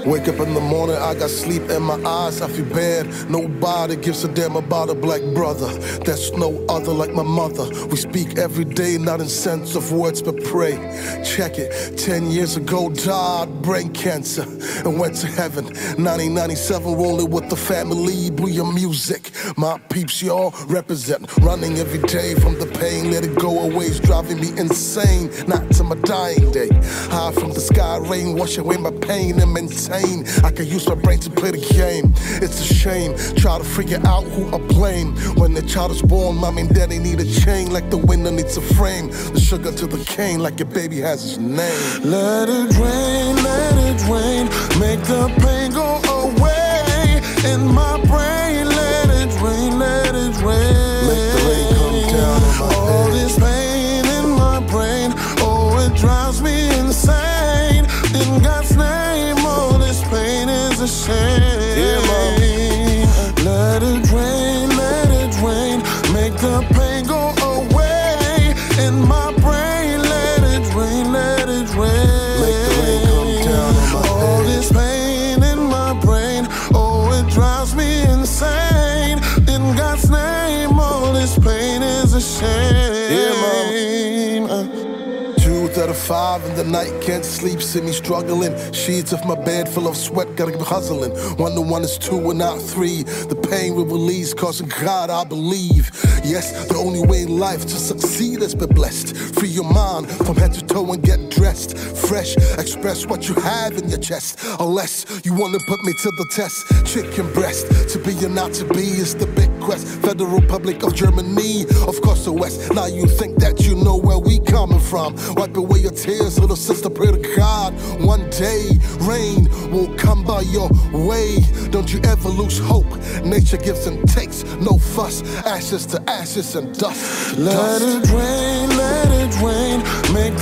Wake up in the morning, I got sleep in my eyes, I feel bad. Nobody gives a damn about a black brother. There's no other like my mother. We speak every day, not in sense of words, but pray. Check it, 10 years ago died brain cancer and went to heaven. 1997 rolling with the family, booyah music. My peeps, y'all represent. Running every day from the pain, let it go away, it's driving me insane. Not to my dying day. High from the sky, rain, wash away my pain and maintain. I can use my brain to play the game. It's a shame, try to figure out who I blame. When the child is born, mom and daddy need a chain, like the window needs a frame. The sugar to the cane, like your baby has his name. Let it rain, make the pain go away. In my brain, let it rain. Make the rain come down on my head. All this pain in my brain, oh, it drives me insane. In God's name, all this pain is a shame. Yeah, Mom. Let it rain, make the pain go away. In my brain, let it rain. Make the rain come down on my head. All this pain in my brain, oh, it drives me insane. In God's name, all this pain is a shame. Yeah, Mom. 2:35 in the night, can't sleep, see me struggling. Sheets of my bed full of sweat, gotta keep hustling. 1 to 1 is 2 and not 3. The pain will release, cause in God I believe. Yes, the only way in life to succeed is be blessed. Free your mind from head to toe and get dressed. Fresh, express what you have in your chest. Unless you wanna put me to the test. Chicken breast, to be or not to be is the big quest. Federal Republic of Germany, of course the West. Now you think that you know where we coming from. Wipe away your tears, little sister, pray to God. One day, rain will come by your way. Don't you ever lose hope. Nature gives and takes, no fuss. Ashes to ashes and dust. Let it rain, make